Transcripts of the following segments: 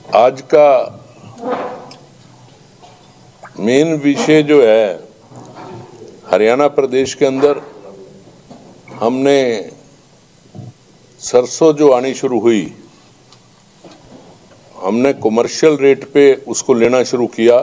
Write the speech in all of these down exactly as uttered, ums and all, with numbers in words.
आज का मेन विषय जो है, हरियाणा प्रदेश के अंदर हमने सरसों जो आनी शुरू हुई, हमने कमर्शियल रेट पे उसको लेना शुरू किया,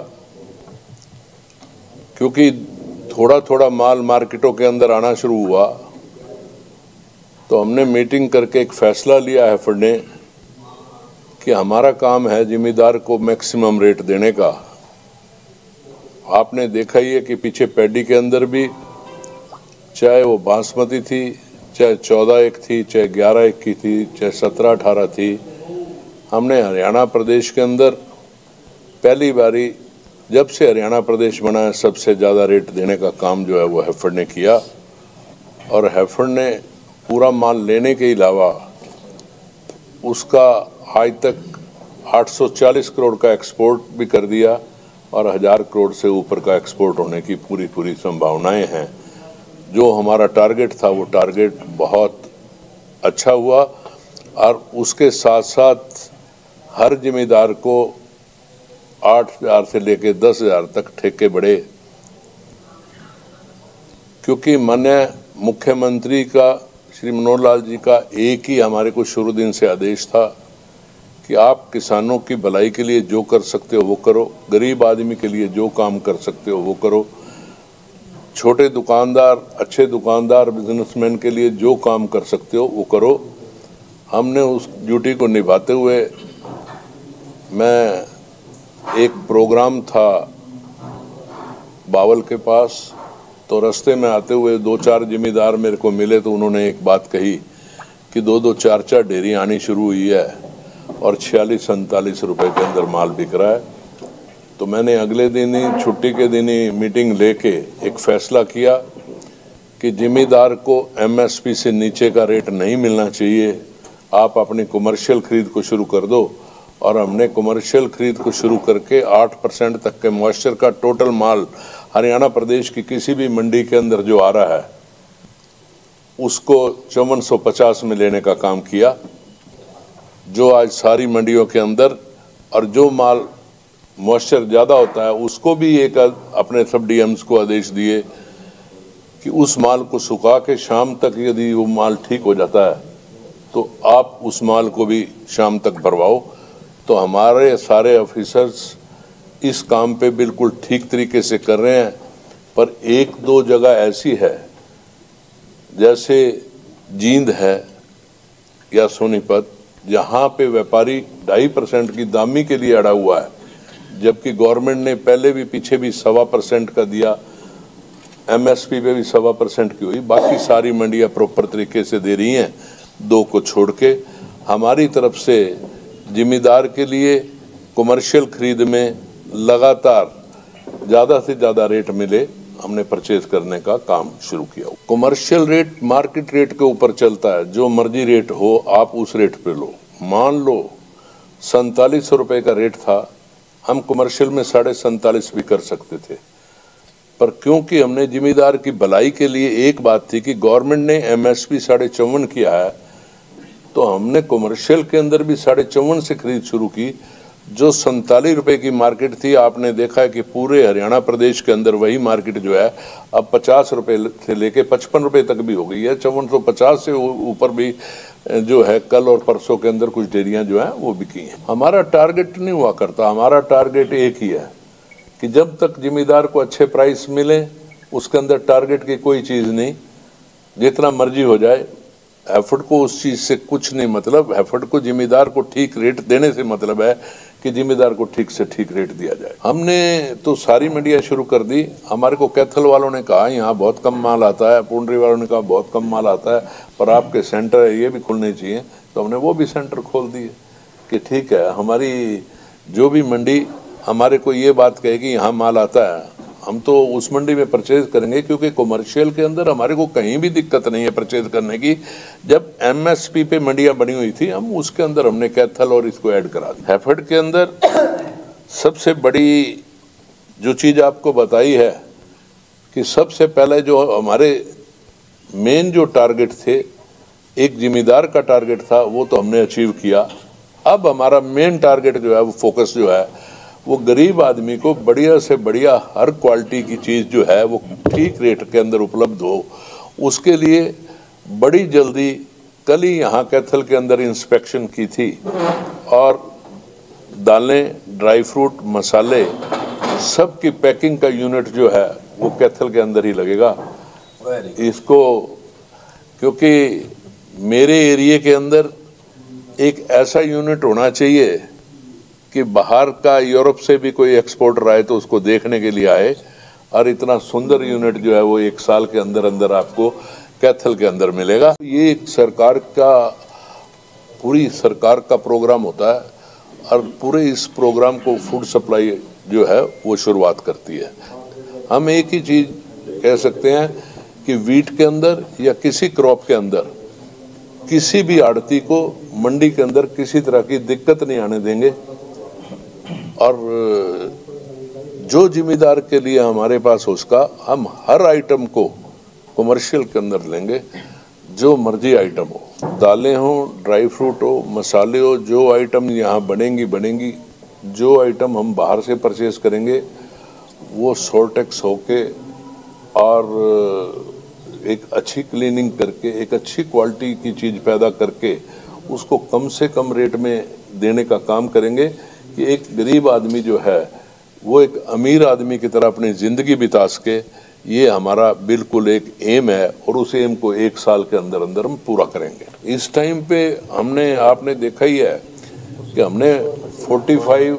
क्योंकि थोड़ा थोड़ा माल मार्केटों के अंदर आना शुरू हुआ। तो हमने मीटिंग करके एक फैसला लिया है फंड ने कि हमारा काम है जिम्मेदार को मैक्सिमम रेट देने का। आपने देखा ही है कि पीछे पैडी के अंदर भी, चाहे वो बासमती थी, चाहे चौदह एक थी, चाहे ग्यारह एक की थी, चाहे सत्रह अठारह थी, हमने हरियाणा प्रदेश के अंदर पहली बारी जब से हरियाणा प्रदेश बना है सबसे ज़्यादा रेट देने का काम जो है वो हैफेड ने किया। और हैफेड ने पूरा माल लेने के अलावा उसका आज तक आठ सौ चालीस करोड़ का एक्सपोर्ट भी कर दिया और हज़ार करोड़ से ऊपर का एक्सपोर्ट होने की पूरी पूरी संभावनाएं हैं। जो हमारा टारगेट था वो टारगेट बहुत अच्छा हुआ और उसके साथ साथ हर जिम्मेदार को आठ हजार से लेकर दस हजार तक ठेके बढ़े, क्योंकि माननीय मुख्यमंत्री का श्री मनोहर लाल जी का एक ही हमारे को शुरू दिन से आदेश था कि आप किसानों की भलाई के लिए जो कर सकते हो वो करो, गरीब आदमी के लिए जो काम कर सकते हो वो करो, छोटे दुकानदार, अच्छे दुकानदार, बिजनेसमैन के लिए जो काम कर सकते हो वो करो। हमने उस ड्यूटी को निभाते हुए, मैं एक प्रोग्राम था बावल के पास, तो रास्ते में आते हुए दो चार जिम्मेदार मेरे को मिले, तो उन्होंने एक बात कही कि दो दो चार चार डेयरी आनी शुरू हुई है और छियालीस सैंतालीस रुपए के अंदर माल बिक रहा है। तो मैंने अगले दिन ही, छुट्टी के दिन ही मीटिंग लेके एक फैसला किया कि जिम्मेदार को एमएसपी से नीचे का रेट नहीं मिलना चाहिए, आप अपनी कमर्शियल खरीद को शुरू कर दो। और हमने कमर्शियल खरीद को शुरू करके आठ परसेंट तक के मॉइस्चर का टोटल माल हरियाणा प्रदेश की किसी भी मंडी के अंदर जो आ रहा है उसको चौवन सौ पचास में लेने का काम किया, जो आज सारी मंडियों के अंदर, और जो माल मॉइस्चर ज़्यादा होता है उसको भी एक अपने सब डीएम्स को आदेश दिए कि उस माल को सुखा के शाम तक यदि वो माल ठीक हो जाता है तो आप उस माल को भी शाम तक भरवाओ। तो हमारे सारे ऑफिसर्स इस काम पे बिल्कुल ठीक तरीके से कर रहे हैं। पर एक दो जगह ऐसी है, जैसे जींद है या सोनीपत, जहाँ पे व्यापारी ढाई परसेंट की दामी के लिए अड़ा हुआ है, जबकि गवर्नमेंट ने पहले भी पीछे भी सवा परसेंट का दिया, एमएसपी पे भी सवा परसेंट की हुई, बाकी सारी मंडियाँ प्रॉपर तरीके से दे रही हैं, दो को छोड़ के। हमारी तरफ से जिम्मेदार के लिए कमर्शियल खरीद में लगातार ज़्यादा से ज़्यादा रेट मिले, हमने परचेज करने का काम शुरू किया। कमर्शियल रेट मार्केट रेट के ऊपर चलता है, जो मर्जी रेट हो आप उस रेट पे लो। मान लो सैंतालीस सौ रुपये का रेट था, हम कमर्शियल में साढ़े सैंतालीस भी कर सकते थे, पर क्योंकि हमने जिम्मेदार की भलाई के लिए, एक बात थी कि गवर्नमेंट ने एमएसपी साढ़े चौवन किया है, तो हमने कमर्शियल के अंदर भी साढ़े चौवन से खरीद शुरू की। जो सैंतालीस रुपए की मार्केट थी, आपने देखा है कि पूरे हरियाणा प्रदेश के अंदर वही मार्केट जो है अब पचास रुपए से लेके पचपन रुपए तक भी हो गई है। चौवन सौ पचास से ऊपर भी जो है कल और परसों के अंदर कुछ डेयरियां जो है वो बिकी हैं। हमारा टारगेट नहीं हुआ करता, हमारा टारगेट एक ही है कि जब तक जिम्मेदार को अच्छे प्राइस मिले, उसके अंदर टारगेट की कोई चीज़ नहीं, जितना मर्जी हो जाए। हैफेड को उस चीज़ से कुछ नहीं मतलब, हैफेड को जिम्मेदार को ठीक रेट देने से मतलब है कि जिम्मेदार को ठीक से ठीक रेट दिया जाए। हमने तो सारी मंडियाँ शुरू कर दी। हमारे को कैथल वालों ने कहा यहाँ बहुत कम माल आता है, पुंडरी वालों ने कहा बहुत कम माल आता है, पर आपके सेंटर है ये भी खुलने चाहिए, तो हमने वो भी सेंटर खोल दिए कि ठीक है, हमारी जो भी मंडी हमारे को ये बात कहेगी यहाँ माल आता है, हम तो उस मंडी में परचेज करेंगे, क्योंकि कमर्शियल के अंदर हमारे को कहीं भी दिक्कत नहीं है परचेज करने की। जब एमएसपी पे मंडियां बनी हुई थी, हम उसके अंदर हमने कैथल और इसको ऐड करा दिया। हैफेड के अंदर सबसे बड़ी जो चीज़ आपको बताई है कि सबसे पहले जो हमारे मेन जो टारगेट थे, एक जिम्मेदार का टारगेट था, वो तो हमने अचीव किया। अब हमारा मेन टारगेट जो है वो फोकस जो है वो गरीब आदमी को बढ़िया से बढ़िया हर क्वालिटी की चीज़ जो है वो ठीक रेट के अंदर उपलब्ध हो। उसके लिए बड़ी जल्दी कल ही यहाँ कैथल के अंदर इंस्पेक्शन की थी और दालें, ड्राई फ्रूट, मसाले सब की पैकिंग का यूनिट जो है वो कैथल के अंदर ही लगेगा। इसको क्योंकि मेरे एरिया के अंदर एक ऐसा यूनिट होना चाहिए कि बाहर का यूरोप से भी कोई एक्सपोर्टर आए तो उसको देखने के लिए आए, और इतना सुंदर यूनिट जो है वो एक साल के अंदर अंदर आपको कैथल के अंदर मिलेगा। ये एक सरकार का पूरी सरकार का प्रोग्राम होता है और पूरे इस प्रोग्राम को फूड सप्लाई जो है वो शुरुआत करती है। हम एक ही चीज़ कह सकते हैं कि वीट के अंदर या किसी क्रॉप के अंदर किसी भी आड़ती को मंडी के अंदर किसी तरह की दिक्कत नहीं आने देंगे, और जो जिम्मेदार के लिए हमारे पास उसका हम हर आइटम को कमर्शियल के अंदर लेंगे, जो मर्जी आइटम हो, दालें हो, ड्राई फ्रूट हो, मसाले हो, जो आइटम यहाँ बनेंगी बनेंगी जो आइटम हम बाहर से परचेज करेंगे वो सोल्टेक्स होके और एक अच्छी क्लीनिंग करके एक अच्छी क्वालिटी की चीज़ पैदा करके उसको कम से कम रेट में देने का काम करेंगे कि एक गरीब आदमी जो है वो एक अमीर आदमी की तरह अपनी ज़िंदगी बिता सके। ये हमारा बिल्कुल एक एम है और उस एम को एक साल के अंदर अंदर हम पूरा करेंगे। इस टाइम पे हमने आपने देखा ही है कि हमने पैंतालीस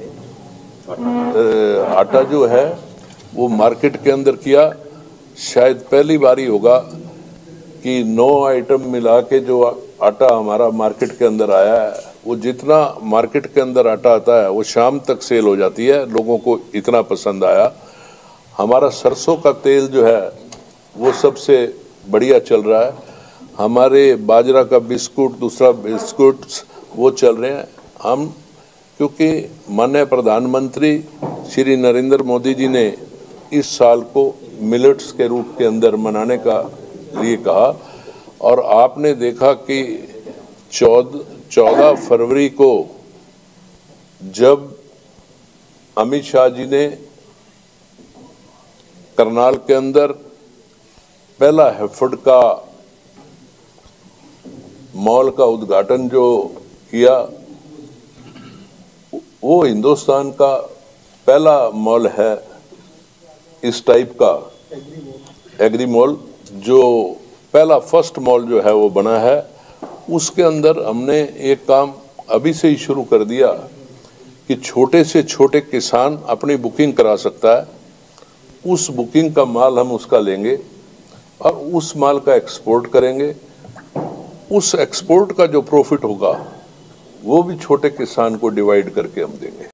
आटा जो है वो मार्केट के अंदर किया। शायद पहली बार ही होगा कि नौ आइटम मिला के जो आटा हमारा मार्केट के अंदर आया है, वो जितना मार्केट के अंदर आटा आता है वो शाम तक सेल हो जाती है। लोगों को इतना पसंद आया। हमारा सरसों का तेल जो है वो सबसे बढ़िया चल रहा है। हमारे बाजरा का बिस्कुट, दूसरा बिस्कुट वो चल रहे हैं। हम क्योंकि माननीय प्रधानमंत्री श्री नरेंद्र मोदी जी ने इस साल को मिलेट्स के रूप के अंदर मनाने का लिए कहा, और आपने देखा कि चौदह फरवरी को जब अमित शाह जी ने करनाल के अंदर पहला हैफर्ड का मॉल का उद्घाटन जो किया, वो हिंदुस्तान का पहला मॉल है इस टाइप का एग्री मॉल, जो पहला फर्स्ट मॉल जो है वो बना है। उसके अंदर हमने एक काम अभी से ही शुरू कर दिया कि छोटे से छोटे किसान अपनी बुकिंग करा सकता है। उस बुकिंग का माल हम उसका लेंगे और उस माल का एक्सपोर्ट करेंगे। उस एक्सपोर्ट का जो प्रॉफिट होगा वो भी छोटे किसान को डिवाइड करके हम देंगे।